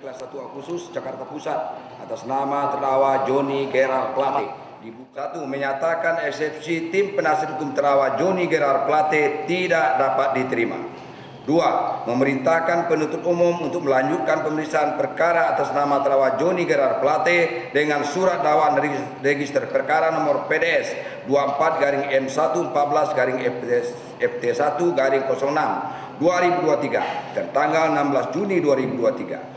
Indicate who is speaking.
Speaker 1: kelas 1 khusus Jakarta Pusat atas nama terdakwa Joni Gerard Plate. Satu, menyatakan eksepsi tim penasihat hukum terdakwa Joni Gerard Plate tidak dapat diterima. Dua, memerintahkan penuntut umum untuk melanjutkan pemeriksaan perkara atas nama terdakwa Joni Gerard Plate dengan surat dakwaan register perkara nomor PDS 24-M114-FT1-06 2023 tertanggal 16 Juni 2023.